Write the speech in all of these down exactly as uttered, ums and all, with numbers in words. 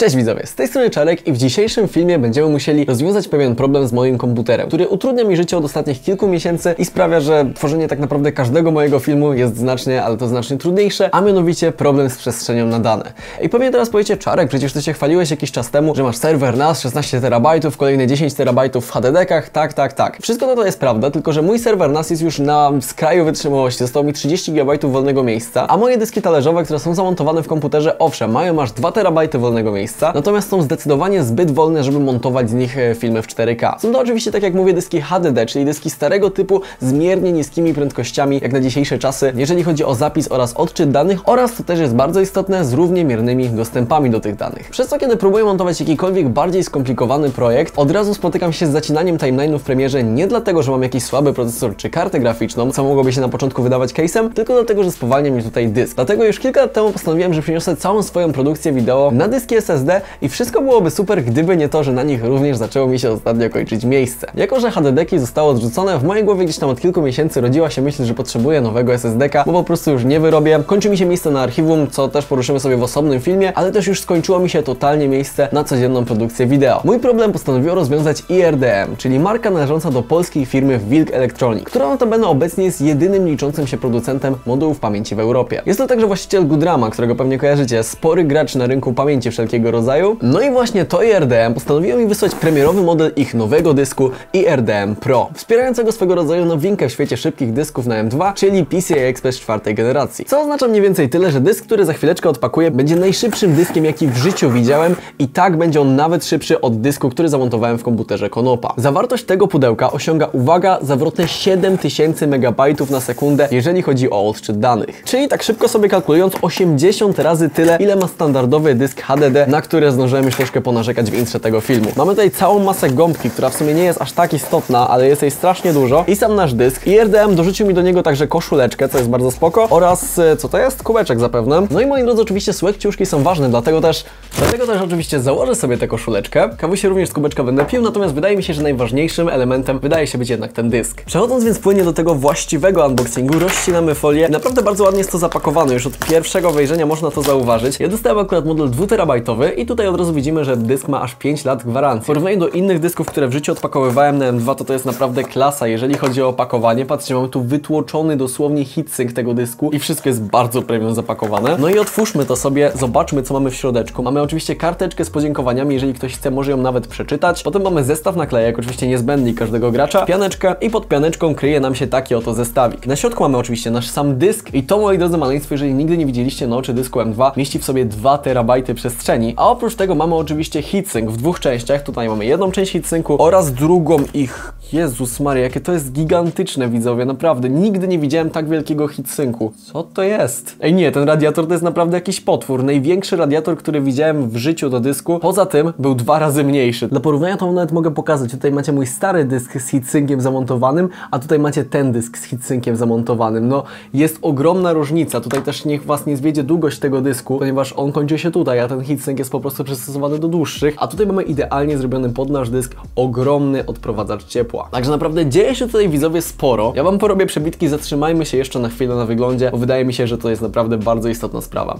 Cześć widzowie, z tej strony Czarek i w dzisiejszym filmie będziemy musieli rozwiązać pewien problem z moim komputerem, który utrudnia mi życie od ostatnich kilku miesięcy i sprawia, że tworzenie tak naprawdę każdego mojego filmu jest znacznie, ale to znacznie trudniejsze, a mianowicie problem z przestrzenią na dane. I pewnie teraz powiecie, Czarek, przecież ty się chwaliłeś jakiś czas temu, że masz serwer N A S szesnaście terabajtów, kolejne dziesięć terabajtów w H D D-kach, tak, tak, tak. Wszystko to, to jest prawda, tylko że mój serwer N A S jest już na skraju wytrzymałości, zostało mi trzydzieści gigabajtów wolnego miejsca, a moje dyski talerzowe, które są zamontowane w komputerze, owszem, mają aż dwa terabajty wolnego miejsca, natomiast są zdecydowanie zbyt wolne, żeby montować z nich filmy w cztery K. Są to oczywiście, tak jak mówię, dyski H D D, czyli dyski starego typu z miernie niskimi prędkościami, jak na dzisiejsze czasy, jeżeli chodzi o zapis oraz odczyt danych, oraz, co też jest bardzo istotne, z równie miernymi dostępami do tych danych. Przez to, kiedy próbuję montować jakikolwiek bardziej skomplikowany projekt, od razu spotykam się z zacinaniem timeline'u w premierze nie dlatego, że mam jakiś słaby procesor czy kartę graficzną, co mogłoby się na początku wydawać case'em, tylko dlatego, że spowalnia mi tutaj dysk. Dlatego już kilka lat temu postanowiłem, że przeniosę całą swoją produkcję wideo na dyski S S D i wszystko byłoby super, gdyby nie to, że na nich również zaczęło mi się ostatnio kończyć miejsce. Jako że H D D-ki zostały odrzucone, w mojej głowie gdzieś tam od kilku miesięcy rodziła się myśl, że potrzebuję nowego S S D-ka, bo po prostu już nie wyrobię. Kończy mi się miejsce na archiwum, co też poruszymy sobie w osobnym filmie, ale też już skończyło mi się totalnie miejsce na codzienną produkcję wideo. Mój problem postanowiło rozwiązać I R D M, czyli marka należąca do polskiej firmy Wilk Electronic, która notabene obecnie jest jedynym liczącym się producentem modułów pamięci w Europie. Jest to także właściciel Goodrama, którego pewnie kojarzycie, spory gracz na rynku pamięci wszelkiego rodzaju. No i właśnie to I R D M postanowiło mi wysłać premierowy model ich nowego dysku I R D M Pro, wspierającego swego rodzaju nowinkę w świecie szybkich dysków na M dwa, czyli P C I Express czwartej generacji. Co oznacza mniej więcej tyle, że dysk, który za chwileczkę odpakuję, będzie najszybszym dyskiem, jaki w życiu widziałem, i tak będzie on nawet szybszy od dysku, który zamontowałem w komputerze Konopa. Zawartość tego pudełka osiąga, uwaga, zawrotne siedem tysięcy megabajtów na sekundę, jeżeli chodzi o odczyt danych. Czyli tak szybko sobie kalkulując, osiemdziesiąt razy tyle, ile ma standardowy dysk H D D, na które zdążyłem już troszkę ponarzekać w intrze tego filmu. Mamy tutaj całą masę gąbki, która w sumie nie jest aż tak istotna, ale jest jej strasznie dużo, i sam nasz dysk. I R D M dorzucił mi do niego także koszuleczkę, co jest bardzo spoko, oraz, co to jest? Kubeczek zapewne. No i moi drodzy, oczywiście sułek ciuszki są ważne, dlatego też, dlatego też oczywiście założę sobie tę koszuleczkę. Kawusie również z kubeczka będę pił, natomiast wydaje mi się, że najważniejszym elementem wydaje się być jednak ten dysk. Przechodząc więc płynnie do tego właściwego unboxingu, rozcinamy folię. Naprawdę bardzo ładnie jest to zapakowane, już od pierwszego wejrzenia można to zauważyć. Ja dostałem akurat model dwuterabajtowy i tutaj od razu widzimy, że dysk ma aż pięć lat gwarancji. W porównaniu do innych dysków, które w życiu odpakowywałem na M dwa, to to jest naprawdę klasa, jeżeli chodzi o opakowanie. Patrzcie, mamy tu wytłoczony dosłownie heatsink tego dysku i wszystko jest bardzo premium zapakowane. No i otwórzmy to sobie, zobaczmy, co mamy w środeczku. Mamy oczywiście karteczkę z podziękowaniami, jeżeli ktoś chce, może ją nawet przeczytać. Potem mamy zestaw naklejek, oczywiście niezbędny każdego gracza, pianeczkę, i pod pianeczką kryje nam się taki oto zestawik. Na środku mamy oczywiście nasz sam dysk i to, moi drodzy, maleństwo, jeżeli nigdy nie widzieliście na oczy dysku M dwa, mieści w sobie dwa terabajty przestrzeni, a oprócz tego mamy oczywiście heatsink w dwóch częściach. Tutaj mamy jedną część heatsinku oraz drugą ich. Jezus Maria, jakie to jest gigantyczne, widzowie, naprawdę. Nigdy nie widziałem tak wielkiego heatsinku. Co to jest? Ej nie, ten radiator to jest naprawdę jakiś potwór. Największy radiator, który widziałem w życiu do dysku. Poza tym był dwa razy mniejszy. Dla porównania to nawet mogę pokazać. Tutaj macie mój stary dysk z heatsinkiem zamontowanym, a tutaj macie ten dysk z heatsinkiem zamontowanym. No, jest ogromna różnica. Tutaj też niech was nie zwiedzie długość tego dysku, ponieważ on kończy się tutaj, a ten heatsink jest po prostu przystosowany do dłuższych. A tutaj mamy idealnie zrobiony pod nasz dysk ogromny odprowadzacz ciepła. Także naprawdę dzieje się tutaj, widzowie, sporo. Ja wam porobię przebitki, zatrzymajmy się jeszcze na chwilę na wyglądzie, bo wydaje mi się, że to jest naprawdę bardzo istotna sprawa.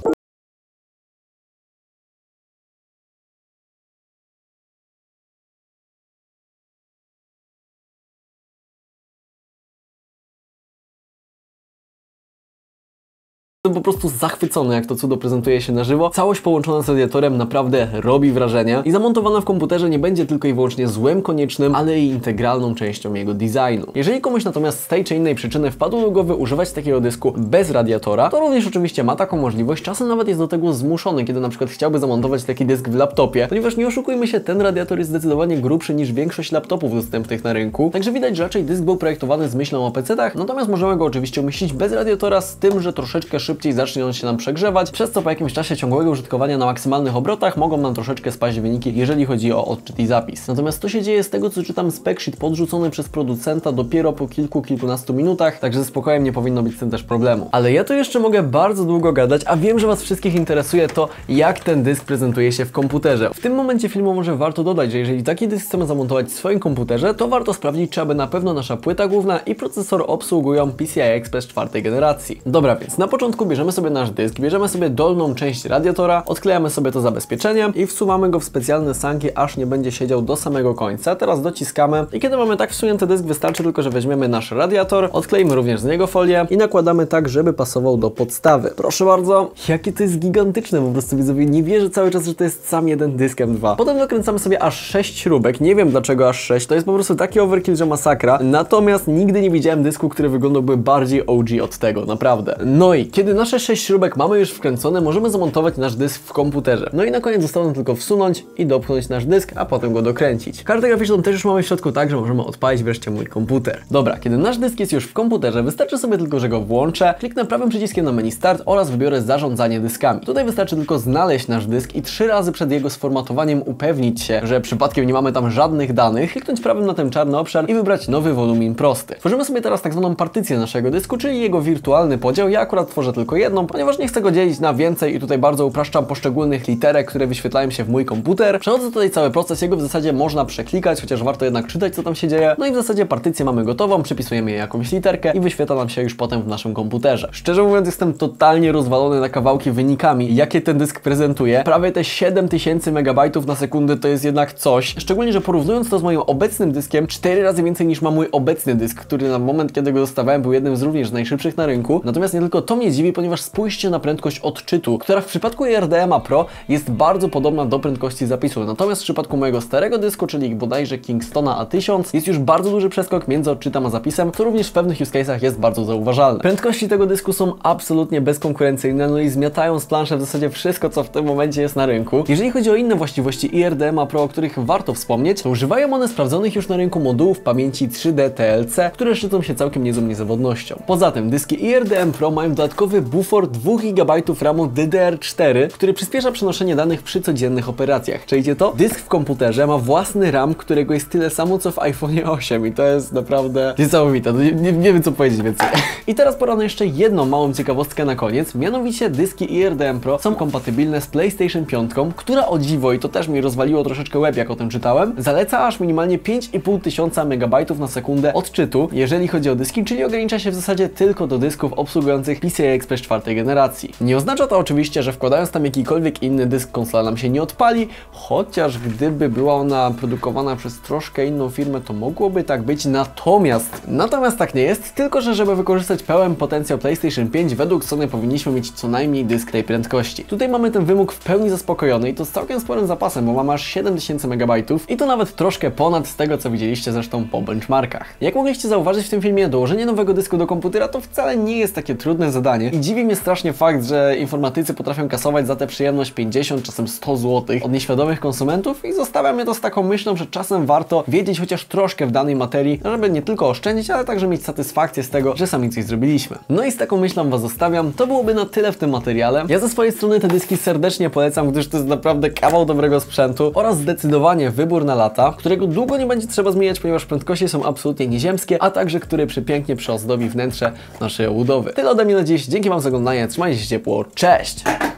Jestem po prostu zachwycony, jak to cudo prezentuje się na żywo. Całość połączona z radiatorem naprawdę robi wrażenie i zamontowana w komputerze nie będzie tylko i wyłącznie złem koniecznym, ale i integralną częścią jego designu. Jeżeli komuś natomiast z tej czy innej przyczyny wpadło do głowy używać takiego dysku bez radiatora, to również oczywiście ma taką możliwość, czasem nawet jest do tego zmuszony, kiedy na przykład chciałby zamontować taki dysk w laptopie, ponieważ nie oszukujmy się, ten radiator jest zdecydowanie grubszy niż większość laptopów dostępnych na rynku, także widać, że raczej dysk był projektowany z myślą o pecetach, natomiast możemy go oczywiście umieścić bez radiatora, z tym, że troszeczkę szybciej szybciej zacznie on się nam przegrzewać, przez co po jakimś czasie ciągłego użytkowania na maksymalnych obrotach mogą nam troszeczkę spaść wyniki, jeżeli chodzi o odczyt i zapis. Natomiast to się dzieje z tego, co czytam, spec sheet podrzucony przez producenta dopiero po kilku, kilkunastu minutach, także ze spokojem nie powinno być z tym też problemu. Ale ja tu jeszcze mogę bardzo długo gadać, a wiem, że Was wszystkich interesuje to, jak ten dysk prezentuje się w komputerze. W tym momencie filmu może warto dodać, że jeżeli taki dysk chcemy zamontować w swoim komputerze, to warto sprawdzić, czy aby na pewno nasza płyta główna i procesor obsługują P C I Express czwartej generacji. Dobra, więc na początku początku bierzemy sobie nasz dysk, bierzemy sobie dolną część radiatora, odklejamy sobie to zabezpieczenie i wsuwamy go w specjalne sanki, aż nie będzie siedział do samego końca. Teraz dociskamy i kiedy mamy tak wsunięty dysk, wystarczy tylko, że weźmiemy nasz radiator, odkleimy również z niego folię i nakładamy tak, żeby pasował do podstawy. Proszę bardzo, jakie to jest gigantyczne, po prostu widzowie, nie wierzę cały czas, że to jest sam jeden dysk M dwa. Potem dokręcamy sobie aż sześć śrubek, nie wiem dlaczego aż sześć, to jest po prostu taki overkill, że masakra, natomiast nigdy nie widziałem dysku, który wyglądałby bardziej O G od tego, naprawdę. No i kiedy nasze sześć śrubek mamy już wkręcone, możemy zamontować nasz dysk w komputerze. No i na koniec zostało nam tylko wsunąć i dopchnąć nasz dysk, a potem go dokręcić. Kartę graficzną też już mamy w środku, tak, że możemy odpalić wreszcie mój komputer. Dobra, kiedy nasz dysk jest już w komputerze, wystarczy sobie tylko, że go włączę, kliknę prawym przyciskiem na menu Start oraz wybiorę zarządzanie dyskami. Tutaj wystarczy tylko znaleźć nasz dysk i trzy razy przed jego sformatowaniem upewnić się, że przypadkiem nie mamy tam żadnych danych, kliknąć prawym na ten czarny obszar i wybrać nowy wolumin prosty. Tworzymy sobie teraz tak zwaną partycję naszego dysku, czyli jego wirtualny podział. Ja akurat tworzę tylko jedną, ponieważ nie chcę go dzielić na więcej i tutaj bardzo upraszczam poszczególnych literek, które wyświetlają się w mój komputer. Przechodzę tutaj cały proces, jego w zasadzie można przeklikać, chociaż warto jednak czytać, co tam się dzieje. No i w zasadzie partycję mamy gotową, przypisujemy jej jakąś literkę i wyświetla nam się już potem w naszym komputerze. Szczerze mówiąc, jestem totalnie rozwalony na kawałki wynikami, jakie ten dysk prezentuje. Prawie te siedem tysięcy megabajtów na sekundę to jest jednak coś. Szczególnie, że porównując to z moim obecnym dyskiem, cztery razy więcej niż ma mój obecny dysk, który na moment, kiedy go dostawałem, był jednym z również najszybszych na rynku. Natomiast nie tylko to mnie dziwi, ponieważ spójrzcie na prędkość odczytu, która w przypadku I R D M A Pro jest bardzo podobna do prędkości zapisu. Natomiast w przypadku mojego starego dysku, czyli bodajże Kingstona A tysiąc, jest już bardzo duży przeskok między odczytem a zapisem, co również w pewnych use case'ach jest bardzo zauważalne. Prędkości tego dysku są absolutnie bezkonkurencyjne, no i zmiatają z planszy w zasadzie wszystko, co w tym momencie jest na rynku. Jeżeli chodzi o inne właściwości I R D M A Pro, o których warto wspomnieć, to używają one sprawdzonych już na rynku modułów pamięci trzy D T L C, które szczycą się całkiem niezłą niezawodnością. Poza tym dyski I R D M Pro mają dodatkowy bufor dwa gigabajty ramu D D R cztery, który przyspiesza przenoszenie danych przy codziennych operacjach. Czujecie to? Dysk w komputerze ma własny RAM, którego jest tyle samo co w iPhone osiem i to jest naprawdę niesamowite. No nie, nie, nie wiem co powiedzieć więcej. I teraz pora na jeszcze jedną małą ciekawostkę na koniec, mianowicie dyski I R D M Pro są kompatybilne z PlayStation pięć, która o dziwo, i to też mi rozwaliło troszeczkę web, jak o tym czytałem, zaleca aż minimalnie pięć i pół tysiąca megabajtów na sekundę odczytu, jeżeli chodzi o dyski, czyli ogranicza się w zasadzie tylko do dysków obsługujących P C I Express czwartej generacji. Nie oznacza to oczywiście, że wkładając tam jakikolwiek inny dysk, konsola nam się nie odpali, chociaż gdyby była ona produkowana przez troszkę inną firmę, to mogłoby tak być, natomiast natomiast tak nie jest, tylko że żeby wykorzystać pełen potencjał PlayStation pięć, według Sony powinniśmy mieć co najmniej dysk tej prędkości. Tutaj mamy ten wymóg w pełni zaspokojony i to z całkiem sporym zapasem, bo mamy aż siedem tysięcy megabajtów i to nawet troszkę ponad z tego, co widzieliście zresztą po benchmarkach. Jak mogliście zauważyć w tym filmie, dołożenie nowego dysku do komputera to wcale nie jest takie trudne zadanie i dziwi mnie strasznie fakt, że informatycy potrafią kasować za tę przyjemność pięćdziesiąt, czasem sto złotych od nieświadomych konsumentów i zostawia mnie to z taką myślą, że czasem warto wiedzieć chociaż troszkę w danej materii, żeby nie tylko oszczędzić, ale także mieć satysfakcję z tego, że sami coś zrobiliśmy. No i z taką myślą Was zostawiam. To byłoby na tyle w tym materiale. Ja ze swojej strony te dyski serdecznie polecam, gdyż to jest naprawdę kawał dobrego sprzętu oraz zdecydowanie wybór na lata, którego długo nie będzie trzeba zmieniać, ponieważ prędkości są absolutnie nieziemskie, a także który przepięknie przyozdobi wnętrze naszej obudowy. Tyle ode mnie na dziś. Dzięki Wam za oglądanie. Trzymajcie się ciepło. Cześć!